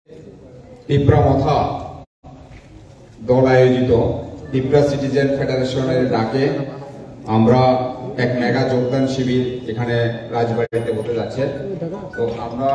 ত্রিপুরা মথা দল আয়োজিত ত্রিপুরা সিটিজেন ফেডারেশনের ডাকে আমরা এক মেগা যোগদান শিবির এখানে রাজবাড়িতে হতে যাচ্ছে। তো আমরা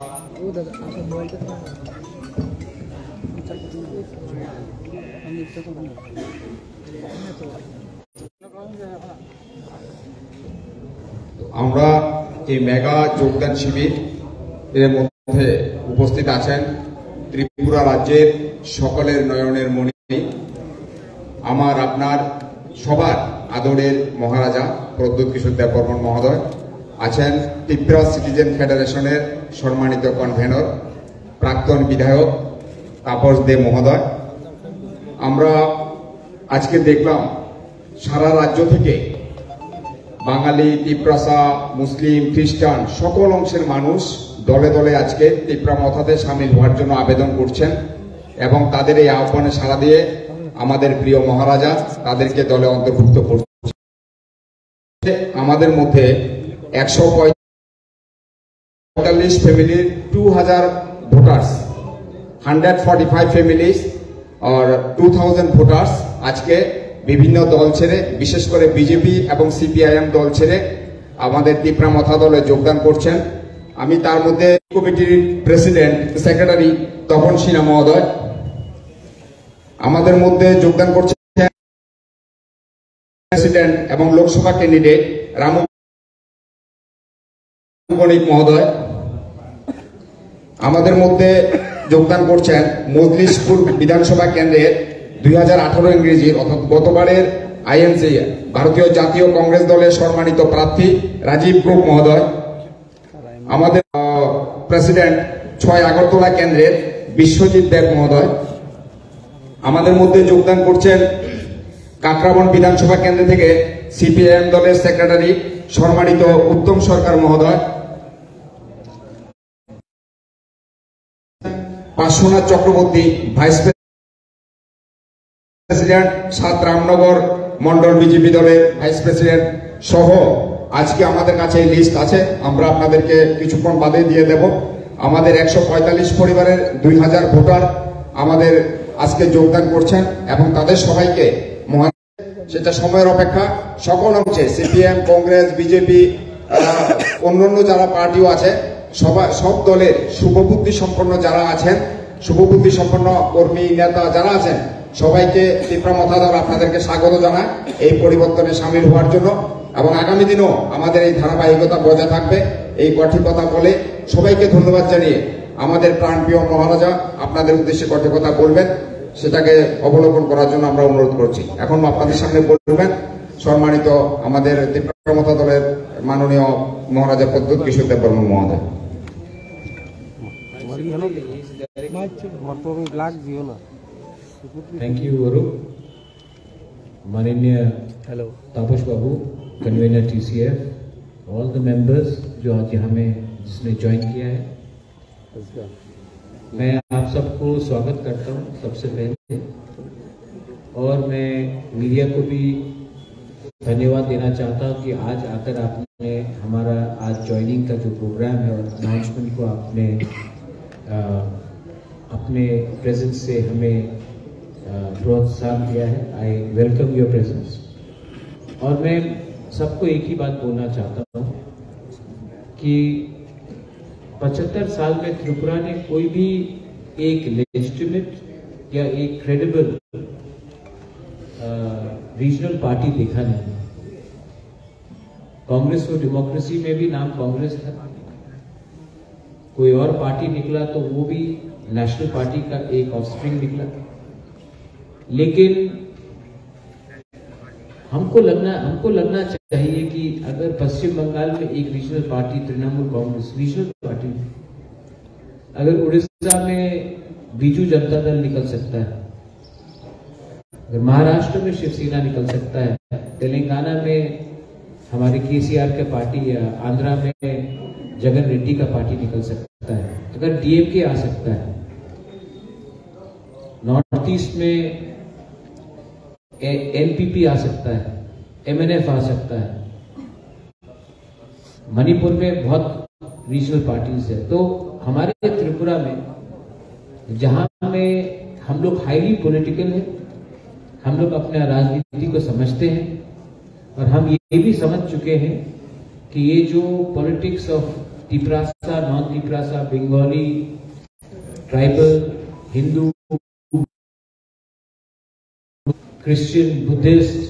এই মেগা যোগদান শিবির এর মধ্যে উপস্থিত আছেন ত্রিপুরা রাজ্যের সকলের নয়নের মণি, আমার আপনার সবার আদরের মহারাজা প্রদ্যোৎ কিশোর দেববর্মন মহোদয়, আছেন ত্রিপুরা সিটিজেন ফেডারেশনের সম্মানিত কনভেনর প্রাক্তন বিধায়ক তাপস দে মহোদয়। আমরা আজকে দেখলাম সারা রাজ্য থেকে বাঙালি, তিপ্রাসা, মুসলিম, খ্রিস্টান সকল অংশের মানুষ দলে দলে আজকে ত্রিপুরা মথাতে সামিল হওয়ার জন্য আবেদন করছেন এবং তাদের এই আহ্বানে সাড়া দিয়ে আমাদের প্রিয় মহারাজা তাদেরকে দলে অন্তর্ভুক্ত করছে। আমাদের মধ্যে 145 ফ্যামিলির 2000 ভোটার্স, 145 ফ্যামিলিজ और 2000 ভোটার্স আজকে বিভিন্ন দল ছেড়ে, বিশেষ করে বিজেপি এবং সিপিআইএম দল ছেড়ে আমাদের ত্রিপুরা মথা দলে যোগদান করছেন। আমি তার মধ্যে কমিটির প্রেসিডেন্ট সেক্রেটারি তপন সিনহা মহোদয়, আমাদের মধ্যে যোগদান করছেন প্রেসিডেন্ট এবং লোকসভা ক্যান্ডিডেট রামু বণিক মহোদয়, আমাদের মধ্যে যোগদান করছেন মজলিশপুর বিধানসভা কেন্দ্রের 2018 ইংরেজির অর্থাৎ গতবারের আইএনসি ভারতীয় জাতীয় কংগ্রেস দলের সম্মানিত প্রার্থী রাজীব গ্রুপ মহোদয়, আমাদের প্রেসিডেন্ট 6 আগরতলা কেন্দ্রের বিশ্বজিৎ দেব মহোদয়, আমাদের মধ্যে যোগদান করছেন কাকরাবন বিধানসভা কেন্দ্র থেকে সিপিআইএম দলের সেক্রেটারি সম্মানিত উত্তম সরকার মহোদয়, Parshwanath Chakraborty vice president 7 Ramnagar Mandal BJP দলের ভাইস প্রেসিডেন্ট সহ আজকে আমাদের কাছে এই লিস্ট আছে, আমরা আপনাদেরকে কিছুক্ষণ বাদে দিয়ে দেব। আমাদের 145 পরিবারের 2000 ভোটার আমাদের আজকে যোগদান করছেন এবং তাদের সবাইকে সেটা সময়ের অপেক্ষা সকল অংশে সিপিএম, কংগ্রেস, বিজেপি, অন্যান্য যারা পার্টিও আছে সব দলের শুভবুদ্ধি সম্পন্ন যারা আছেন, শুভবুদ্ধি সম্পন্ন কর্মী নেতা যারা আছেন সবাইকে ত্রিপুরা মথা দল আপনাদেরকে স্বাগত জানায় এই পরিবর্তনে সামিল হওয়ার জন্য এবং আগামী দিনও আমাদের এই ধারাবাহিকতা বজায় থাকবে। এই কটি কথা বলে সবাইকে ধন্যবাদ জানিয়ে আমাদের প্রাণপ্রিয় মহারাজা আপনাদের উদ্দেশ্যে কটি কথা বলবেন সেটাকে অবলোকন করার জন্য আমরা অনুরোধ করছি। এখন আপনাদের সামনে বলবেন সম্মানিত আমাদের ত্রিপুরা মথা দলের মাননীয় মহারাজা প্রদ্যোৎ কিশোর দেববর্মন মহোদয়। Thank you guru. माननीय Tapas Babu, convener TCF, all the members जो आज यहाँ में जिसने ज्वाइन किया है, मैं आप सबको स्वागत करता हूँ सबसे पहले, और मैं मीडिया को भी धन्यवाद देना चाहता हूँ कि आज आकर आपने हमारा आज ज्वाइनिंग का जो प्रोग्राम है और अनाउंसमेंट को आपने अपने प्रेजेंस से हमें प्रोत्साहन दिया है। I welcome your presence. और मैं सबको एक ही बात बोलना चाहता हूँ कि 75 साल में त्रिपुरा ने कोई भी एक लेजिटिमेट या एक क्रेडिबल रीजनल पार्टी देखा नहीं। कांग्रेस को डेमोक्रेसी में भी नाम कांग्रेस था, कोई और पार्टी निकला तो वो भी नेशनल पार्टी का एक ऑफस्प्रिंग निकला। लेकिन हमको लगना चाहिए कि अगर पश्चिम बंगाल में एक regional party Trinamool Congress regional party, अगर उड़ीसा में बीजू जनता दल निकल सकता है, अगर महाराष्ट्र में शिवसेना निकल सकता है, तेलंगाना में हमारे केसीआर का पार्टी या आंध्रा में जगन रेड्डी का पार्टी निकल सकता है, अगर डीएमके आ सकता है, नॉर्थ ईस्ट में एनपीपी आ सकता है, एमएनएफ आ सकता है, मणिपुर में बहुत रीजनल पार्टीज है, तो हमारे त्रिपुरा में जहां में हम लोग हाईली पॉलिटिकल हैं, हम लोग अपना राजनीति को समझते हैं और हम ये भी समझ चुके हैं कि ये जो politics of Tiprasa, non Tiprasa, Bengali, tribal, Hindu, Christian, Buddhist,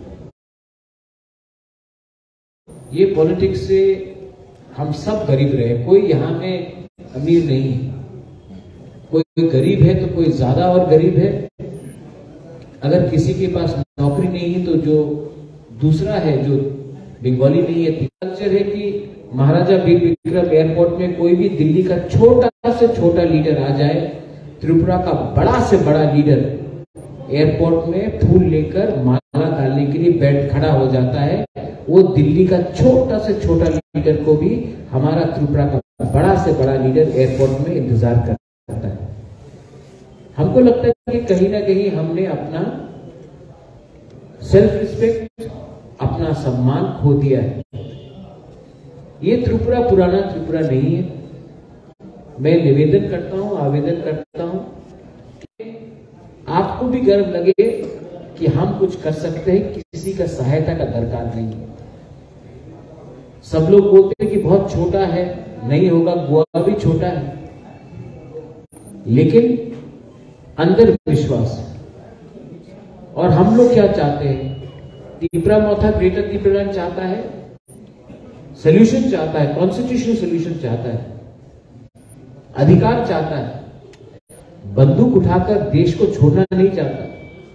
ये पॉलिटिक्स से हम सब गरीब रहे। कोई यहां में अमीर नहीं है, कोई गरीब है तो कोई ज्यादा और गरीब है। अगर किसी के पास नौकरी नहीं है तो जो दूसरा है जो बंगाली नहीं है। कल्चर है कि महाराजा वीर विक्रम एयरपोर्ट में कोई भी दिल्ली का छोटा से छोटा लीडर आ जाए, त्रिपुरा का बड़ा से बड़ा लीडर एयरपोर्ट में फूल लेकर माला डालने के लिए बैठ खड़ा हो जाता है। वो दिल्ली का छोटा से छोटा लीडर को भी हमारा त्रिपुरा का बड़ा से बड़ा लीडर एयरपोर्ट में इंतजार करता है। हमको लगता है कि कहीं ना कहीं हमने अपना सेल्फ रिस्पेक्ट, अपना सम्मान खो दिया है। ये त्रिपुरा पुराना त्रिपुरा नहीं है। मैं निवेदन करता हूं, आवेदन करता हूं कि आपको भी गर्व लगे कि हम कुछ कर सकते हैं, किसी का सहायता का दरकार नहीं है। सब लोग बोलते हैं कि बहुत छोटा है, नहीं होगा, गोवा भी छोटा है, लेकिन अंदर विश्वास। और हम लोग क्या चाहते हैं? तिपरा मौथा ग्रेटर तिपरालैंड चाहता है, सोल्यूशन चाहता है, कॉन्स्टिट्यूशनल सोल्यूशन चाहता है, अधिकार चाहता है, बंदूक उठाकर देश को छोड़ना नहीं चाहता।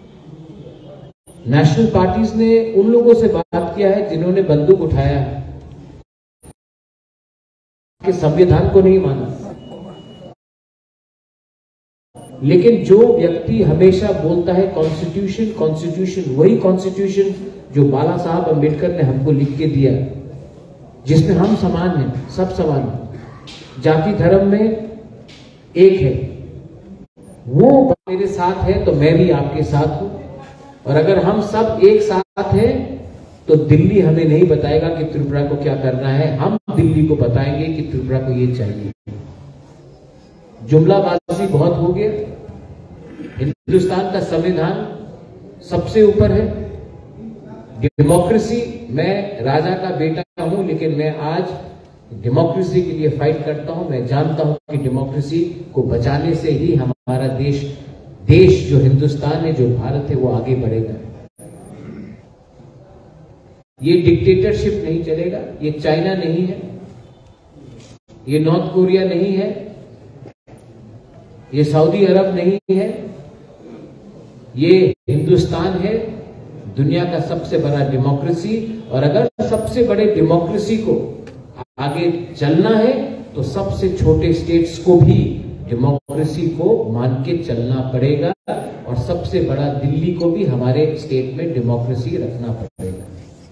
नेशनल पार्टीज ने उन लोगों से बात किया है जिन्होंने बंदूक उठाया है, कि संविधान को नहीं माना। लेकिन जो व्यक्ति हमेशा बोलता है कॉन्स्टिट्यूशन कॉन्स्टिट्यूशन, वही कॉन्स्टिट्यूशन जो बाला साहब अम्बेडकर ने हमको लिख के दिया, जिसमें हम समान हैं, सब समान हैं, जाति धर्म में एक है, वो मेरे साथ है तो मैं भी आपके साथ हूं। और अगर हम सब एक साथ हैं तो दिल्ली हमें नहीं बताएगा कि त्रिपुरा को क्या करना है, हम दिल्ली को बताएंगे कि त्रिपुरा को ये चाहिए। जुमलाबाजी बहुत हो गया। हिंदुस्तान का संविधान सबसे ऊपर है। डेमोक्रेसी, मैं राजा का बेटा हूं, लेकिन मैं आज डेमोक्रेसी के लिए फाइट करता हूं। मैं जानता हूं कि डेमोक्रेसी को बचाने से ही हमारा देश जो हिंदुस्तान है, जो भारत है, वो आगे बढ़ेगा। ये डिक्टेटरशिप नहीं चलेगा। ये चाइना नहीं है, ये नॉर्थ कोरिया नहीं है, ये सऊदी अरब नहीं है, ये हिंदुस्तान है, दुनिया का सबसे बड़ा डेमोक्रेसी। और अगर सबसे बड़े डेमोक्रेसी को आगे चलना है तो सबसे छोटे स्टेट्स को भी डेमोक्रेसी को मान के चलना पड़ेगा, और सबसे बड़ा दिल्ली को भी हमारे स्टेट में डेमोक्रेसी रखना पड़ेगा।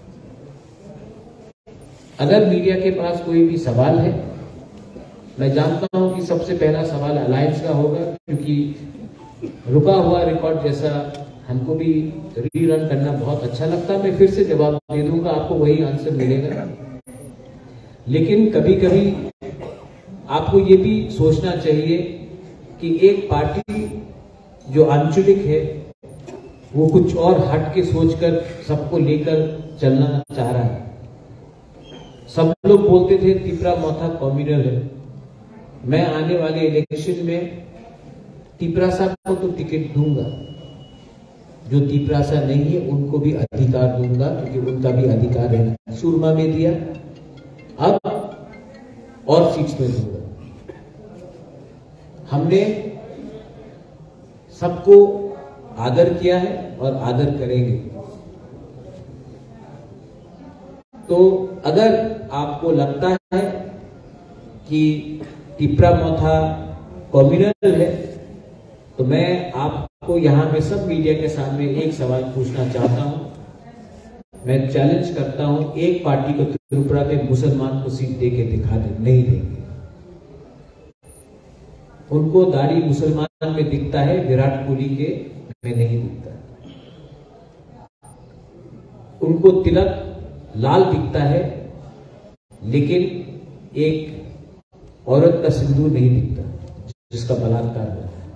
अगर मीडिया के पास कोई भी सवाल है, मैं जानता हूं कि सबसे पहला सवाल अलायंस का होगा, क्योंकि रुका हुआ रिकॉर्ड जैसा हमको भी रीरन करना बहुत अच्छा लगता है। मैं फिर से जवाब दे दूंगा, आपको वही आंसर मिलेगा। लेकिन कभी कभी आपको ये भी सोचना चाहिए कि एक पार्टी जो आंचलिक है, वो कुछ और हट के सोचकर सबको लेकर चलना चाह रहा है। सब लोग बोलते थे तिपरा मौथा कम्युनल है। मैं आने वाले इलेक्शन में तिपरासा को तो टिकट दूंगा, जो तिपरासा नहीं है उनको भी अधिकार दूंगा, क्योंकि उनका भी अधिकार है। सुरमा में दिया, अब और सीट्स में दूंगा। हमने सबको आदर किया है और आदर करेंगे। तो अगर आपको लगता है कि तिपरा मौथा कम्युनल है, तो मैं आपको यहां में सब मीडिया के सामने एक सवाल पूछना चाहता हूं। मैं चैलेंज करता हूं, एक पार्टी को त्रिपुरा के मुसलमान को सीट दे के दिखा दे, नहीं देंगे। उनको दाढ़ी मुसलमान में दिखता है, विराट कोहली के में नहीं दिखता। उनको तिलक लाल दिखता है, लेकिन एक औरत का सिंदूर नहीं दिखता जिसका बलात्कार हुआ।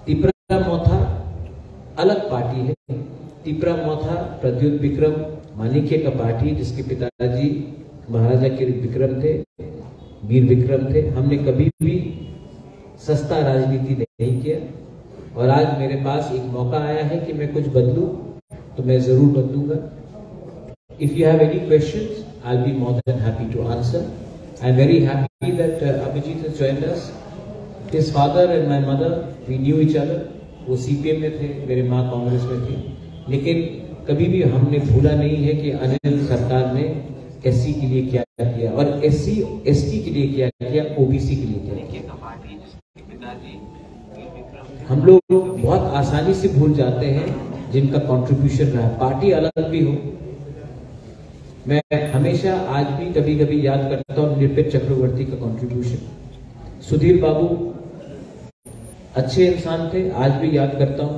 तिपरा मोथा अलग पार्टी है। तिपरा मोथा प्रद्युत विक्रम मानिक्य का पार्टी, जिसके पिताजी महाराजा के विक्रम थे, वीर विक्रम थे। हमने कभी भी सस्ता राजनीति नहीं किया और आज मेरे पास एक मौका आया है कि मैं कुछ बदलूं तो मैं जरूर बदलूंगा। If you have any questions, I'll be more than happy to answer. I'm very happy that Abhijit has joined us. His father and my mother, we knew each other. वो CPM में थे, मेरी माँ कांग्रेस में थी, लेकिन कभी भी हमने भूला नहीं है कि अनिल सरकार ने SC के लिए क्या किया और SC ST के लिए क्या किया, OBC के लिए क्या किया। हम लोग बहुत आसानी से भूल जाते हैं जिनका कंट्रीब्यूशन रहा, पार्टी अलग भी हो। मैं हमेशा आज भी कभी कभी याद करता हूं निरपेक्ष चक्रवर्ती का कंट्रीब्यूशन। सुधीर बाबू अच्छे इंसान थे, आज भी याद करता हूं।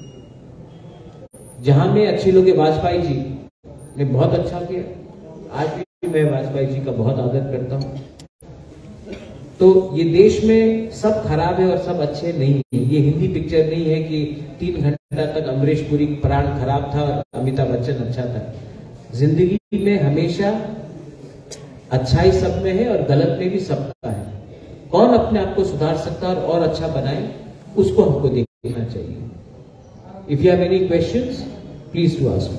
जहां में अच्छे लोग, वाजपेयी जी ने बहुत अच्छा किया, आज भी मैं वाजपेयी जी का बहुत आदर करता हूं। तो ये देश में सब खराब है और सब अच्छे नहीं है। ये हिंदी पिक्चर नहीं है कि 3 घंटा तक अमरीश पुरी प्राण खराब था और अमिताभ बच्चन अच्छा था। जिंदगी में हमेशा अच्छाई सब में है और गलत में भी सबका है। कौन अपने आप को सुधार सकता है और अच्छा बनाए, उसको हमको देखना चाहिए। If you have any questions, please to ask.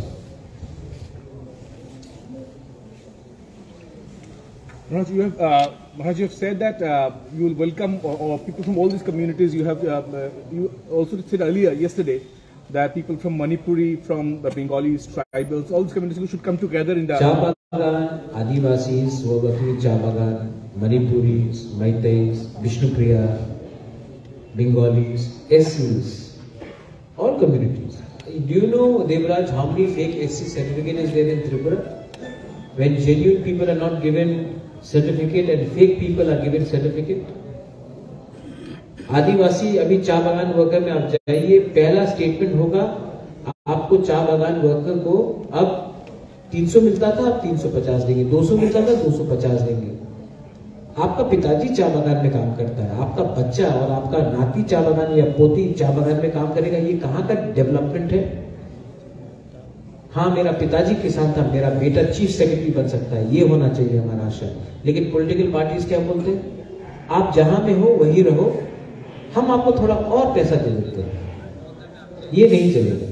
Maharaj, you have said that you will welcome people from all these communities. You have you also said earlier yesterday that people from Manipuri, from the Bengalis, tribals, all these communities should come together in the Chabagan, Adivasis, Wogati, Chabagan, Manipuris, Maitais, Vishnupriya, Bengalis, SCs, all communities. Do you know, Devraj, how many fake SC certificate is there in Tripura? When genuine people are not given certificate and fake people are given certificate. आदिवासी अभी चा बागान worker में आप जाइए, पहला statement होगा आपको चा बागान वर्कर को अब 300 मिलता था, अब 350 देंगे, 200 मिलता था, 250 देंगे। आपका पिताजी चा बागान में काम करता है, आपका बच्चा और आपका नाती चा बागान या पोती चा बागान में काम करेगा, ये कहाँ का डेवलपमेंट है? हाँ, मेरा पिताजी किसान था, मेरा बेटा चीफ सेक्रेटरी बन सकता है, ये होना चाहिए हमारा आशा। लेकिन पॉलिटिकल पार्टीज क्या बोलते हैं, आप जहां में हो वही रहो, हम आपको थोड़ा और पैसा दे देते हैं, ये नहीं चलेगा।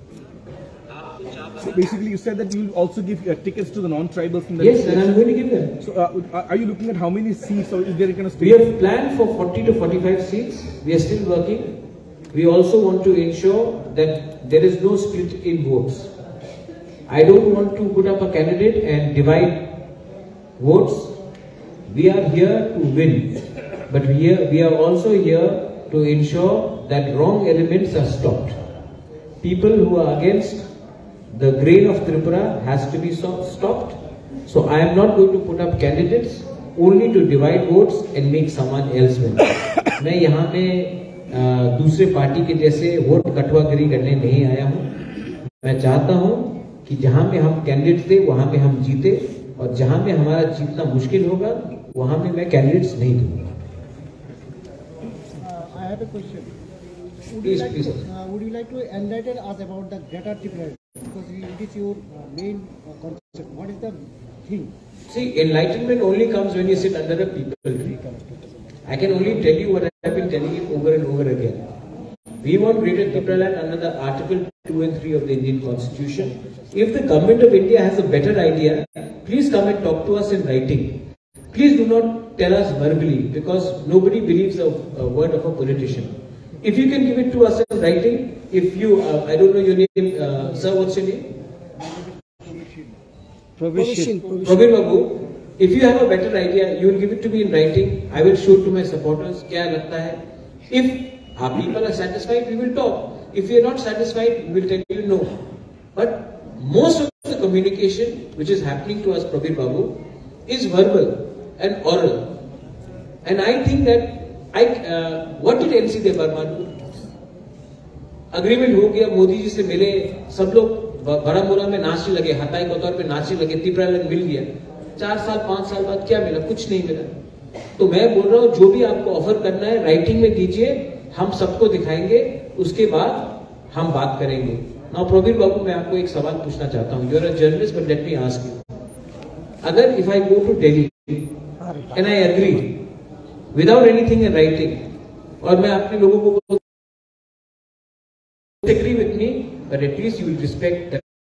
So basically, you said that you will also give tickets to the non-tribals in the Yes, and I'm going to give them. So are you looking at how many seats, or is there a kind of We have planned for 40 to 45 seats. We are still working. We also want to ensure that there is no split in votes. I don't want to put up a candidate and divide votes. We are here to win, but we are also here to ensure that wrong elements are stopped. People who are against the grain of Tripura has to be stopped. So I am not going to put up candidates only to divide votes and make someone else win. मैं यहाँ में दूसरे party के जैसे vote कटवागिरी करने नहीं आया हूँ। मैं चाहता हूँ कि जहां में हम कैंडिडेट्स थे वहां में हम जीते, और जहां में हमारा जीतना मुश्किल होगा वहां में मैं कैंडिडेट्स नहीं दूंगा। I have a question. Please. Would you like to enlighten us about the Greater Tripura? Because it is your main concept. What is the thing? See, enlightenment only comes when you sit under a people tree. I can only tell you what I have been telling you over and over again. We want Greater Tripura Land under the Article 2 and 3 of the Indian Constitution. If the government of India has a better idea, please come and talk to us in writing. Please do not tell us verbally, because nobody believes a word of a politician. If you can give it to us in writing, if you, I don't know your name, sir, what's your name? Praveen Babu. If you have a better idea, you will give it to me in writing. I will show it to my supporters. क्या लगता है? If our people are satisfied, we will talk. If we are not satisfied, we will tell you no. But most of the communication which is happening to us, Prabir Babu, is verbal and oral. And I think that what did NC Dev Burma do? Agreement हो गया, मोदी जी से मिले, सब लोग बारामूला में नाचने लगे, हटाई के तौर पे नाचने लगे, त्रिपुरा लैंड मिल गया। 4 साल 5 साल बाद क्या मिला? कुछ नहीं मिला। तो मैं बोल रहा हूँ, जो भी आपको ऑफर करना है राइटिंग में दीजिए, हम सबको दिखाएंगे, उसके बाद हम बात करेंगे। नाउ प्रवीर बाबू, मैं आपको एक सवाल पूछना चाहता हूं। You are a journalist, but let me ask you, अगर if I go to Delhi and I agree without anything in writing, और मैं अपने लोगों को agree with me, but at least you will respect that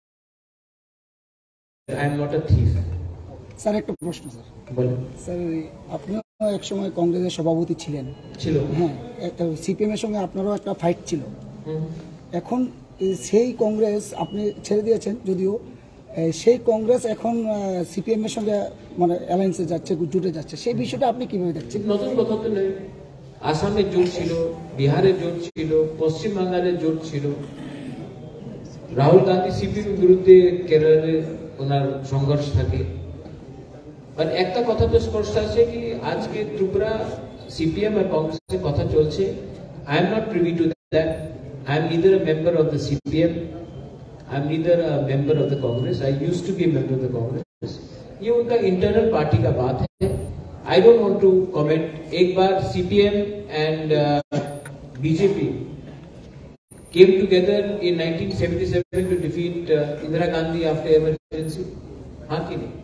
I am not a thief. Sir একটা প্রশ্ন sir বলেন। Sir আপনিও এক সময় কংগ্রেসের সভাপতি ছিলেন, ছিল। হ্যাঁ, একটা সিপিএম এর সঙ্গে আপনারও একটা ফাইট ছিল। এখন সেই কংগ্রেস আপনি ছেড়ে দিয়েছেন, যদিও সেই কংগ্রেস এখন সিপিএম এর সঙ্গে মানে অ্যালায়েন্সে যাচ্ছে, জুটে যাচ্ছে, সেই বিষয়টা আপনি কিভাবে দেখছেন? নতুন কথা তো নেই। আসামে জোট ছিল, বিহারে জোট ছিল, পশ্চিম বাংলারে জোট ছিল। রাহুল গান্ধী সিপিএম বিরুদ্ধে কেরলে ওনার সংঘর্ষ থাকে। আর একটা কথা তো স্পষ্ট আছে কি আজকে ত্রিপুরা সিপিএম আর কংগ্রেসের কথা চলছে। I am not privy to that. I am neither a member of the CPM, I am neither a member of the Congress. I used to be a member of the Congress. ये उनका internal party का बात है। I don't want to comment. एक बार CPM and BJP came together in 1977 to defeat Indira Gandhi after emergency. हाँ कि नहीं?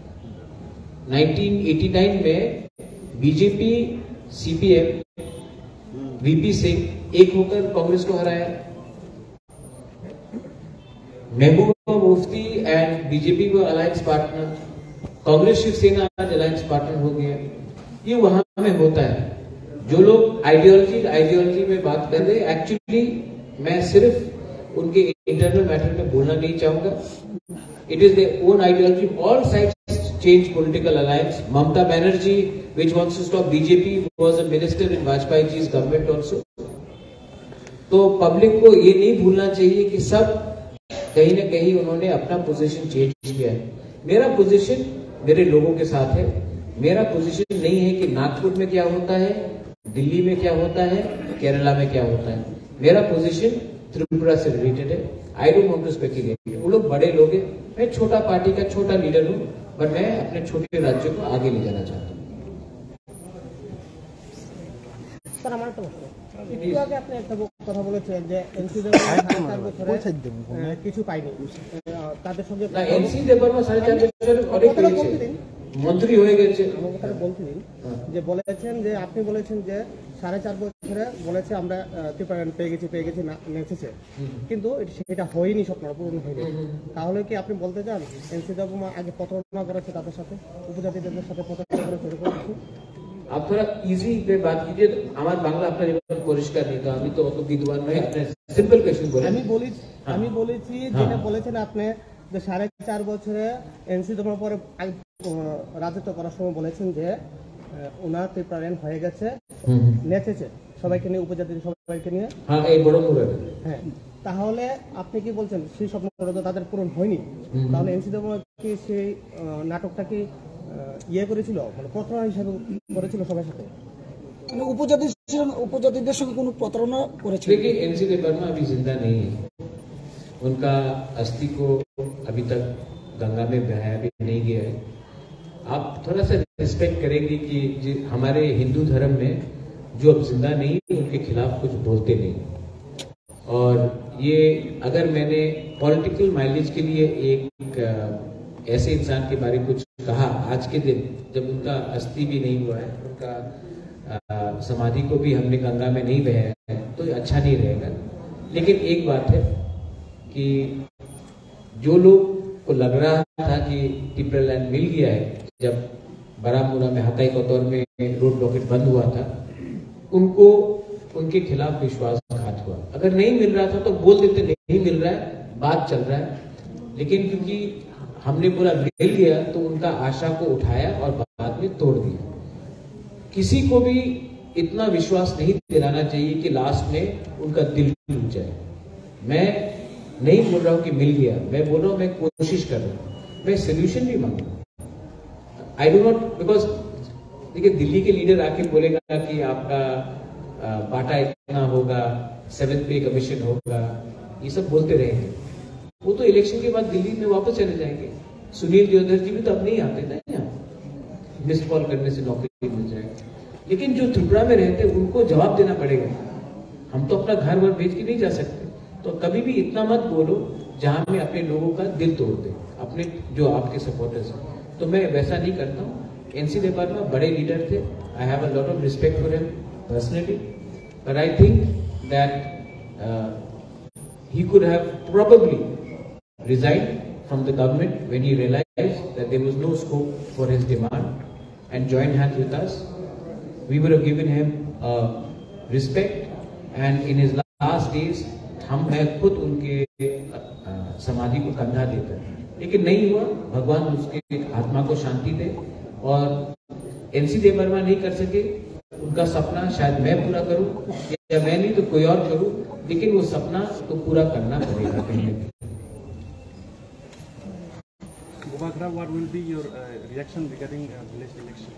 1989 में BJP, CPM, VP सिंह एक होकर कांग्रेस को हराया। महबूबा मुफ्ती एंड बीजेपी को अलायंस पार्टनर, कांग्रेस शिवसेना आज अलायंस पार्टनर हो गया। ये वहां में होता है। जो लोग आइडियोलॉजी में बात कर रहे, एक्चुअली मैं सिर्फ उनके इंटरनल मैटर में बोलना नहीं चाहूंगा। It is their own ideology. All sides change political alliance. Mamata Banerjee, which wants to stop BJP, was a minister in Vajpayee ji's government also. तो पब्लिक को ये नहीं भूलना चाहिए कि सब कहीं न कहीं उन्होंने अपना पोजीशन चेंज किया है। मेरा पोजीशन मेरे लोगों के साथ है। मेरा पोजीशन नहीं है कि नागपुर में क्या होता है, दिल्ली में क्या होता है, केरला में क्या होता है। मेरा पोजीशन त्रिपुरा से रिलेटेड है। I don't want to speculate. वो लोग बड़े लोग हैं, मैं छोटा पार्टी का छोटा लीडर हूं, पर मैं अपने छोटे राज्य को आगे ले जाना चाहता हूँ। স্যার আমার একটা প্রশ্ন, একটু আগে আপনি একটা কথা বলেছেন যে এনসি কিছু পাইনি, তাদের সঙ্গে এনসি দেববর্মা 4.5 বছর অনেক মন্ত্রী হয়ে গেছে। আমার কথা বলতে দিন, যে বলেছেন যে আপনি বলেছেন যে 4.5 বছরে বলেছে আমরা ত্রিপুরায়ণ পেয়ে গেছি নেচেছে, কিন্তু সেটা হয়নি, স্বপ্ন পূরণ হয়নি। তাহলে কি আপনি বলতে চান এনসি দেববর্মা আগে প্রতারণা করেছে তাদের সাথে, উপজাতিদের সাথে প্রতারণা করেছে? आप थोड़ा इजी पे बात कीजिए। हमारा बांग्ला अपना পরিষ্কার नहीं था। अभी तो विद्वान में अपने सिंपल क्वेश्चन बोले। আমি বলেছি যেটা বলেছেন আপনি যে 4.5 বছরে এনসি দেববর্মা পরে রাজত্ব করার সময় বলেছেন যে ওনার ত্রিপুরায়ণ হয়ে গেছে, নেচেছে সবাইকে নিয়ে, উপজাতির সবাইকে নিয়ে। হ্যাঁ, এই বড় মুরাদ। হ্যাঁ, তাহলে আপনি কি বলছেন সেই স্বপ্নটা তো তাদের পূরণ হয়নি? তাহলে এনসি দেববর্মা কি সেই নাটকটা কি ইয়ে করেছিল, মানে প্রতারণা হিসাবে করেছিল সবার সাথে? মানে উপজাতিদের সঙ্গে কোনো প্রতারণা করেছিল? देखिए, एनसी देवबर्मा अभी जिंदा नहीं है। उनका अस्थि को अभी तक गंगा में बहाया भी नहीं गया है। आप थोड़ा सा रिस्पेक्ट करेंगे कि हमारे हिंदू धर्म में जो अब जिंदा नहीं उनके खिलाफ कुछ बोलते नहीं। और ये अगर मैंने पॉलिटिकल माइलेज के लिए एक ऐसे इंसान के बारे में कुछ कहा आज के दिन, जब उनका अस्थि भी नहीं हुआ है, उनका समाधि को भी हमने गंगा में नहीं बहाया है, तो अच्छा नहीं रहेगा। लेकिन एक बात है कि जो लोग को लग रहा था कि टिप्रालैंड मिल गया है, जब बारामूला में हकाई कतौर में रोड ब्लॉकेज बंद हुआ था, उनको उनके खिलाफ विश्वासघात हुआ। अगर नहीं मिल रहा था तो बोल देते नहीं मिल रहा है, बात चल रहा है। लेकिन क्योंकि हमने बोला मिल गया तो उनका आशा को उठाया और बाद में तोड़ दिया। किसी को भी इतना विश्वास नहीं दिलाना चाहिए कि लास्ट में उनका दिल टूट जाए। मैं नहीं बोल रहा हूं कि मिल गया, मैं बोल रहा हूं मैं कोशिश कर रहा हूं, मैं सोल्यूशन भी मांग रहा हूं। आई डू नॉट, बिकॉज देखिए दिल्ली के लीडर आके बोलेगा कि आपका बाटा इतना होगा, 7th पे कमीशन होगा, ये सब बोलते रहेंगे। वो तो इलेक्शन के बाद दिल्ली में वापस चले जाएंगे। सुनील देवधर जी भी तो अब नहीं आते ना यहाँ, मिस कॉल करने से नौकरी मिल जाएगी। लेकिन जो त्रिपुरा में रहते हैं उनको जवाब देना पड़ेगा हम तो अपना घर वर बेच के नहीं जा सकते। तो कभी भी इतना मत बोलो जहां में अपने लोगों का दिल तोड़ दे, अपने जो आपके सपोर्टर्स हैं। तो मैं वैसा नहीं करता हूँ। एनसी वर्मा बड़े लीडर थे, I have a lot of respect for him personally, but I think that he could have probably resigned from the government when he realized that there was no scope for his demand and joined hands with us. We would have given him respect, and in his last days मैं खुद उनके समाधि को कंधा देता, लेकिन नहीं हुआ। भगवान उसके आत्मा को शांति दे, और एनसी देव वर्मा नहीं कर सके उनका सपना, शायद मैं पूरा करूं या मैं नहीं तो कोई और करूं, लेकिन वो सपना तो पूरा करना पड़ेगा कहीं ना कहीं। What will be your reaction regarding village election?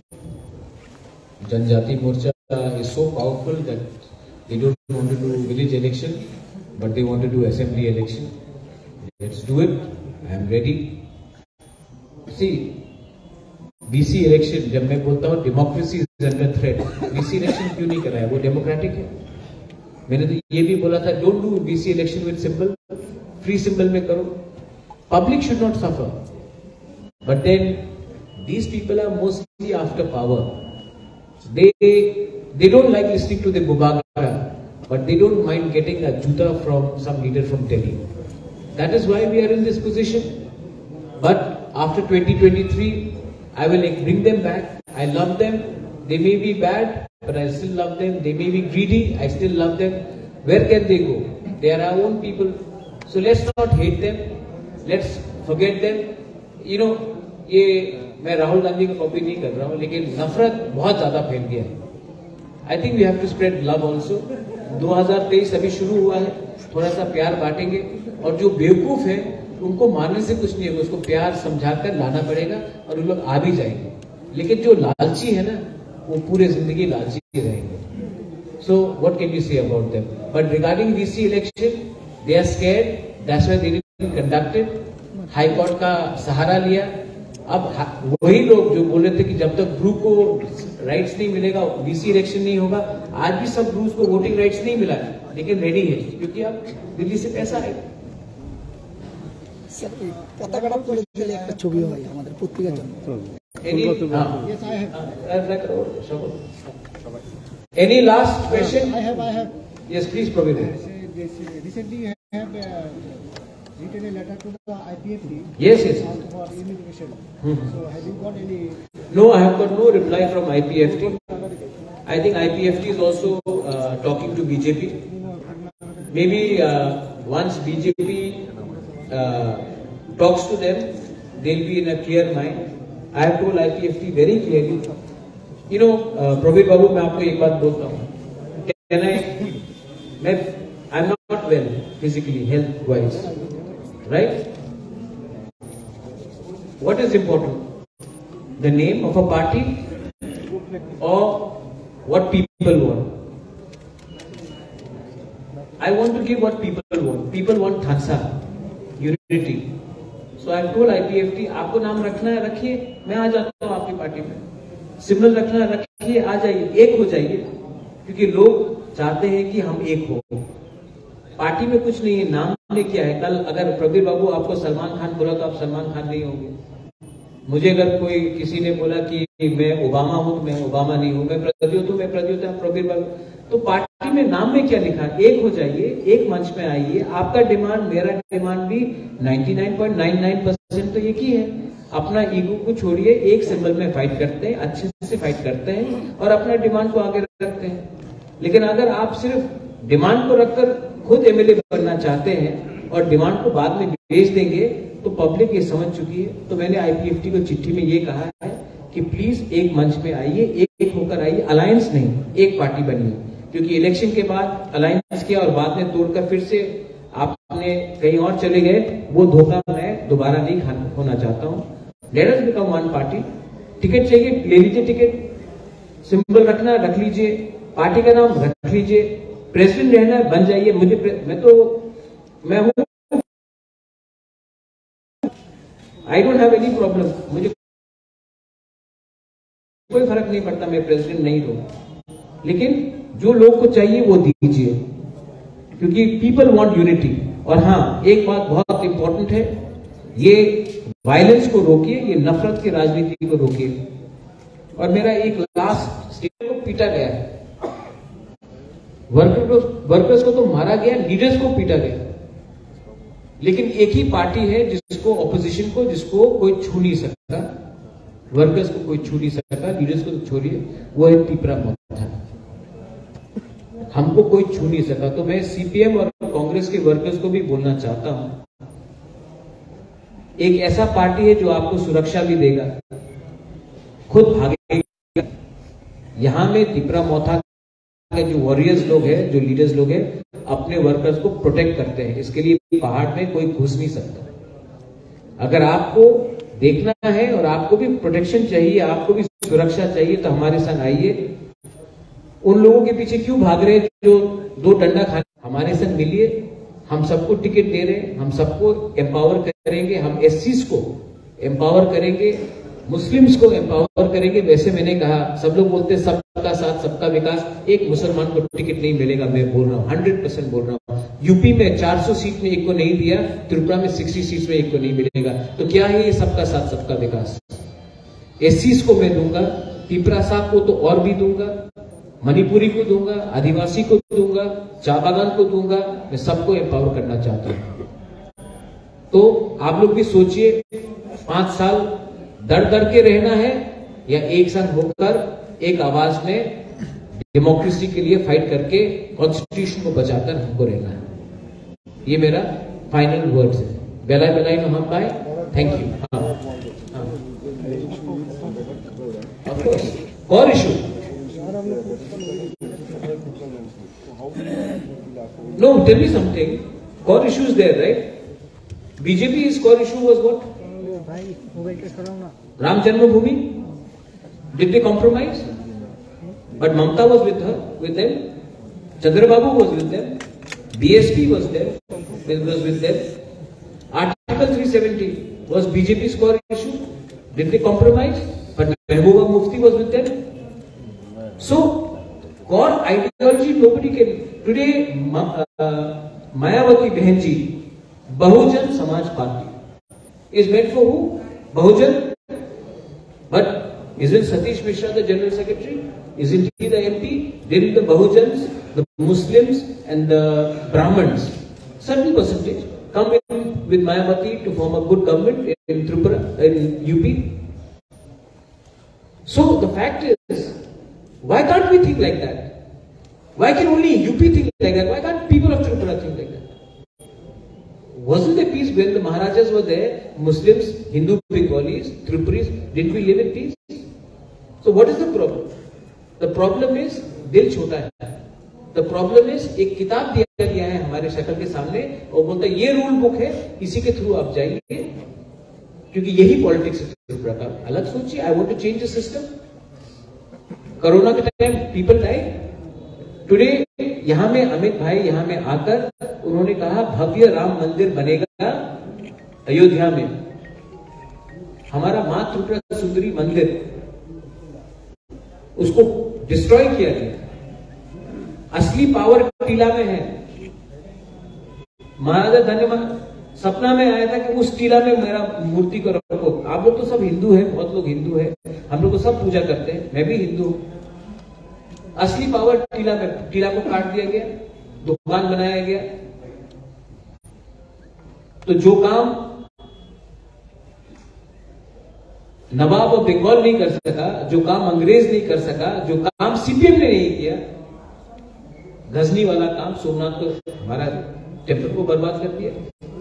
Janajati Morcha is so powerful that they don't want to do village election, but they want to do assembly election. Let's do it. I am ready. See, VC election, जब मैं बोलता हूँ democracy is under threat, VC election क्यों नहीं कर रहा है? वो डेमोक्रेटिक है। मैंने तो ये भी बोला था, don't do VC election with symbol, free symbol में करो। Public should not suffer, but then these people are mostly after power. they don't like listening to the bubagara, but they don't mind getting a juta from some leader from Delhi. That is why we are in this position. But after 2023, I will bring them back. I love them. They may be bad, but I still love them. They may be greedy. I still love them. Where can they go? They are our own people. So let's not hate them. Let's forget them. You know, ये मैं राहुल गांधी को copy नहीं कर रहा हूँ, लेकिन नफरत बहुत ज्यादा फैल गया है। I think we have to spread love also. 2023 अभी शुरू हुआ है, थोड़ा सा प्यार बांटेंगे, और जो बेवकूफ है उनको मारने से कुछ नहीं होगा, उसको प्यार समझाकर लाना पड़ेगा और उन लोग आ भी जाएंगे। लेकिन जो लालची है ना, वो पूरे जिंदगी लालची रहेंगे। So what can you say about them? But regarding VC election, they are scared, that's why they didn't conduct it. High court का सहारा लिया। अब वही लोग जो बोल रहे थे कि जब तक ब्रू को राइट्स नहीं मिलेगा वीसी इलेक्शन नहीं होगा, आज भी सब ब्रूज को वोटिंग राइट्स नहीं मिला, लेकिन रेडी है, क्योंकि अब दिल्ली से पैसा आएगा। পতাকাটা তুলে দিলে একটা ছবি হয় আমাদের পত্রিকার জন্য। Any last question? I have. Yes, please, Praveen. Recently you have written a letter to the IPFT. Yes. For immigration. So have you got any? No, I have got no reply from IPFT. I think IPFT is also talking to BJP. Maybe once BJP talks to them, they'll be in a clear mind. I have told IPFT very clearly. You know, Praveen Babu, मैं आपको एक बात बोलता हूँ। I'm not well physically, health wise, right? What is important? The name of a party or what people want? I want to give what people want. People want Thansa, unity. So I told IPFT, आपको नाम रखना है रखिए, मैं आ जाता हूँ आपकी party में। सिंबल रखना है रखिए, आ जाइए, एक हो जाइए, क्योंकि लोग चाहते हैं कि हम एक हो। पार्टी में कुछ नहीं है, नाम ने क्या है। कल अगर प्रवीर बाबू आपको सलमान खान बोला तो आप सलमान खान नहीं होंगे। मुझे अगर कोई किसी ने बोला कि मैं ओबामा हूं तो मैं ओबामा नहीं हूं, मैं प्रद्योत हूं मैं प्रद्योत हूं, प्रवीर बाबू। तो पार्टी में नाम में क्या लिखा? एक हो जाइए, एक मंच में आइए। आपका डिमांड, मेरा डिमांड भी 99.99% तो एक ही है। अपना ईगो को छोड़िए, एक सिंबल में फाइट करते हैं, अच्छे से फाइट करते हैं और अपना डिमांड को आगे रखते हैं। लेकिन अगर आप सिर्फ डिमांड को रखकर खुद एमएलए बनना चाहते हैं और डिमांड को बाद में भेज देंगे, तो पब्लिक ये समझ चुकी है। तो मैंने आईपीएफटी को चिट्ठी में ये कहा है कि प्लीज एक मंच में आइए, एक होकर आइए, अलायंस नहीं, एक पार्टी बनिए। क्योंकि इलेक्शन के बाद अलायंस किया और बाद में तोड़कर फिर से आपने कहीं और चले गए, वो धोखा मैं दोबारा नहीं होना चाहता हूं। Let us become one party. Ticket चाहिए ले लीजिए, टिकट सिंबल रखना रख लीजिए, पार्टी का नाम रख लीजिए, प्रेसिडेंट रहना बन जाइए। मैं हूं, I don't have any problem, मुझे कोई फर्क नहीं पड़ता मैं प्रेसिडेंट नहीं हूं। लेकिन जो लोग को चाहिए वो दीजिए, क्योंकि पीपल वांट यूनिटी। और हाँ, एक बात बहुत इंपॉर्टेंट है, ये वायलेंस को रोकिए, ये नफरत की राजनीति को रोकिए। और मेरा एक लास्ट स्टेट को पीटा गया है, वर्कर्स को तो मारा गया, लीडर्स को पीटा गया, लेकिन एक ही पार्टी है जिसको ऑपोजिशन को, जिसको कोई छू नहीं सकता, वर्कर्स को कोई छू नहीं सकता, लीडर्स को तो छोड़िए, वो है तिपरा मोथा। हमको कोई छू नहीं सका। तो मैं सीपीएम और कांग्रेस के वर्कर्स को भी बोलना चाहता हूं, एक ऐसा पार्टी है जो आपको सुरक्षा भी देगा, खुद भागेगा। यहां में तिपरा मोथा के जो वॉरियर्स लोग हैं, जो लीडर्स लोग हैं, अपने वर्कर्स को प्रोटेक्ट करते हैं। इसके लिए पहाड़ में कोई घुस नहीं सकता। अगर आपको देखना है और आपको भी प्रोटेक्शन चाहिए, आपको भी सुरक्षा चाहिए, तो हमारे संग आइए। उन लोगों के पीछे क्यों भाग रहे हैं जो दो डंडा खाने? हमारे संग मिलिए, हम सबको टिकट दे रहे हैं, हम सबको एम्पावर करेंगे, हम एससीज को एम्पावर करेंगे, मुस्लिम्स को एम्पावर करेंगे। वैसे मैंने कहा, सब लोग बोलते हैं सबका साथ सबका विकास, एक मुसलमान को टिकट नहीं मिलेगा। मैं बोल रहा हूं, 100% बोल रहा हूं। यूपी में 400 सीट में एक को नहीं दिया, त्रिपुरा में 60 सीट में एक को नहीं मिलेगा। तो क्या है ये सबका साथ सबका विकास? एससीज को मैं दूंगा, तिपरा साहब को तो और भी दूंगा, मणिपुरी को दूंगा, आदिवासी को दूंगा, चाय बागान को दूंगा। मैं सबको एम्पावर करना चाहता हूं। तो आप लोग भी सोचिए, 5 साल डर डर के रहना है या एक संग होकर एक आवाज में डेमोक्रेसी के लिए फाइट करके कॉन्स्टिट्यूशन को बचाकर हमको रहना है। ये मेरा फाइनल वर्ड्स है। बेलाई बेलाई में हम पाए। Thank you. और issue no, tell me something. Core issue is there, right? BJP's core issue was what? Ram Janmabhoomi. Did they compromise? But Mamata was with them. Chandrababu was with them. BSP was there. Was with them. Article 370 was BJP's core issue. Did they compromise? But Mehbooba Mufti was with them. So, core ideology nobody can. Today, Mayawati Behenji, Bahujan Samaj Party is meant for who? Bahujan. But isn't Satish Mishra the General Secretary? Isn't he the MP? Didn't the Bahujans, the Muslims and the Brahmins, certain percentage, come in with Mayawati to form a good government in Tripura, in UP? So the fact is, why can't we think like that? Why can only UP think like that? Why can't people of Tripura think like that? Wasn't there peace when the Maharajas were there? Muslims, Hindu Bengalis, Tripuris, didn't we live in peace? So what is the problem? The problem is दिल छोटा है। The problem is एक किताब दिया गया है हमारे शक्ल के सामने और बोलता है ये रूल बुक है, इसी के थ्रू आप जाइए, क्योंकि यही पॉलिटिक्स है त्रिपुरा का। अलग सोचिए। I want to change the system. Corona के टाइम पीपल डाइड। टुडे यहां में अमित भाई यहां में आकर उन्होंने कहा भव्य राम मंदिर बनेगा अयोध्या में। हमारा मां त्रिपुरा सुंदरी मंदिर, उसको डिस्ट्रॉय किया गया। असली पावर टीला में है। महाराजा धन्यवाद सपना में आया था कि उस टीला में मेरा मूर्ति को रखो। आप लोग तो सब हिंदू हैं, बहुत लोग हिंदू हैं, हम लोग तो सब पूजा करते हैं, मैं भी हिंदू हूं। असली पावर टीला में, टीला को काट दिया गया, दुकान बनाया गया। तो जो काम नवाब और बंगाल नहीं कर सका, जो काम अंग्रेज नहीं कर सका, जो काम सीपीएम ने नहीं किया, गजनी वाला काम सोमनाथ को हमारा टेम्पल को बर्बाद कर दिया।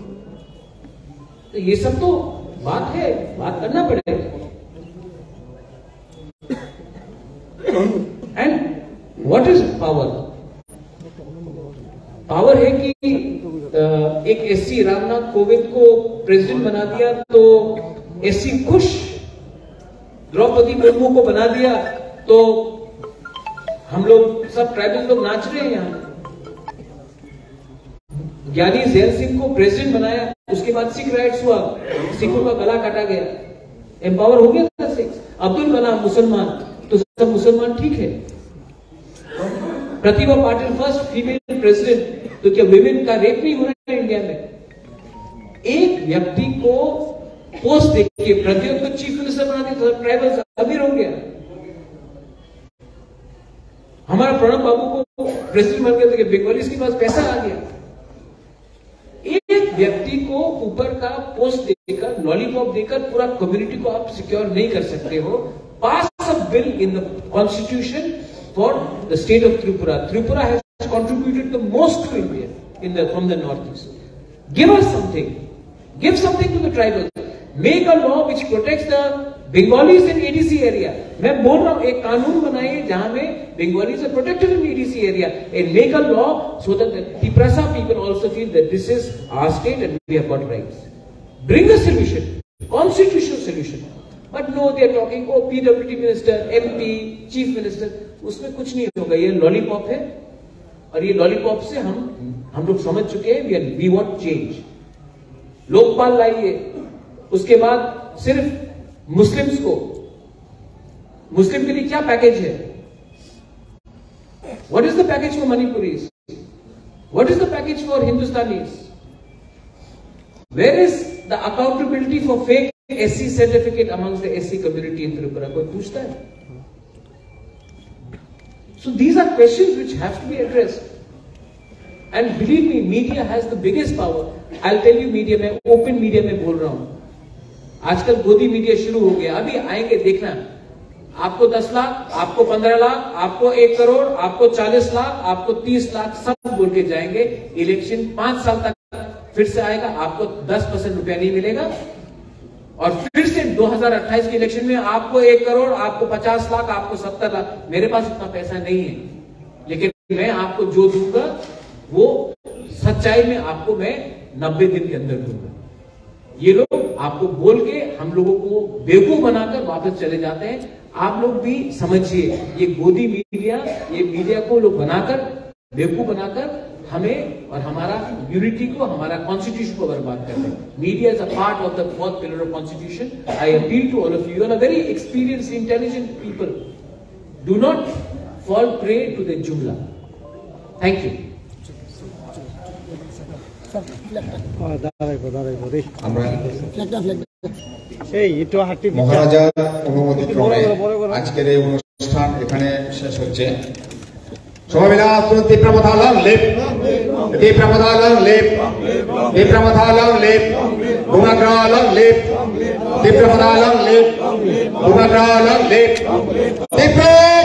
तो ये सब तो बात है, बात करना पड़ेगा। And what is power? Power है कि एक एससी रामनाथ कोविंद को प्रेसिडेंट बना दिया तो एससी खुश, द्रौपदी मुर्मू को बना दिया तो हम लोग सब ट्राइबल लोग नाच रहे हैं। यहां ज्ञानी जैल सिंह को प्रेसिडेंट बनाया, उसके बाद सिख राइट्स हुआ, सिखों का गला काटा गया, एम्पावर हो गया सिख। अब्दुल कलाम मुसलमान, तो सब मुसलमान ठीक है। Pratibha Patil first female president, तो क्या विमेन का रेप नहीं हो रहा है इंडिया में? एक व्यक्ति को पोस्ट देके प्रतियों को चीफ मिनिस्टर बना दिया तो ट्राइबल अमीर हो गया। हमारा प्रणब बाबू को प्रेसिडेंट बन गया तो बंगालीज के पास पैसा आ गया। एक व्यक्ति को ऊपर का पोस्ट देकर, लॉलीपॉप देकर पूरा कम्युनिटी को आप सिक्योर नहीं कर सकते हो। Pass a bill in the constitution for the state of Tripura. Tripura has contributed the most to India from the northeast. Give us something. Give something to the tribals. Make a law which protects the Bengalis in ADC area. मैं बोल रहा हूं एक कानून बनाइए जहां में Bengalis are protected in ADC area, and make a law so that the Tiprasa people also feel that this is our state and we have got rights. Bring a solution, constitutional solution. But no, they are talking, oh PWD minister, MP, chief minister. उसमें कुछ नहीं होगा, ये lollipop है और ये lollipop से हम लोग समझ चुके हैं। We want change. लोकपाल लाइए, उसके बाद सिर्फ मुस्लिम्स को, मुस्लिम के लिए क्या पैकेज है? What is the package for Manipuris? What is the package for Hindustanis? Where is the accountability for fake SC certificate amongst the SC community in Tripura? कोई पूछता है? So these are questions which have to be addressed. And believe me, media has the biggest power. I'll tell you, media में, open media में बोल रहा हूं, आजकल गोदी मीडिया शुरू हो गया। अभी आएंगे देखना, आपको 10 लाख, आपको 15 लाख, आपको 1 करोड़, आपको 40 लाख, आपको 30 लाख, सब बोल के जाएंगे। इलेक्शन 5 साल तक फिर से आएगा, आपको 10% रुपया नहीं मिलेगा। और फिर से 2028 के इलेक्शन में आपको 1 करोड़, आपको 50 लाख, आपको 70 लाख। मेरे पास इतना पैसा नहीं है, लेकिन मैं आपको जो दूंगा वो सच्चाई में आपको मैं 90 दिन के अंदर दूंगा। ये लोग आपको बोल के हम लोगों को बेवकूफ बनाकर वापस चले जाते हैं। आप लोग भी समझिए, ये गोदी मीडिया, ये मीडिया को लोग बनाकर, बेवकूफ बनाकर हमें और हमारा यूनिटी को, हमारा कॉन्स्टिट्यूशन को बर्बाद कर रहे हैं। Media is a part of the 4th pillar of constitution. I appeal to all of you, are a very experienced, intelligent people, do not fall prey to the jumla. Thank you. মহারাজার অনুমতি ক্রমে আজকের এই অনুষ্ঠান এখানে শেষ হচ্ছে। সবাই মিলে আসুন, তীব্রমথালং লেপ, তীব্রমথালং লেপ, তীব্রমথালং লেপ, গুণগ্রালং লেপ, তীব্রমথালং লেপ, গুণগ্রালং লেপ, তীব্র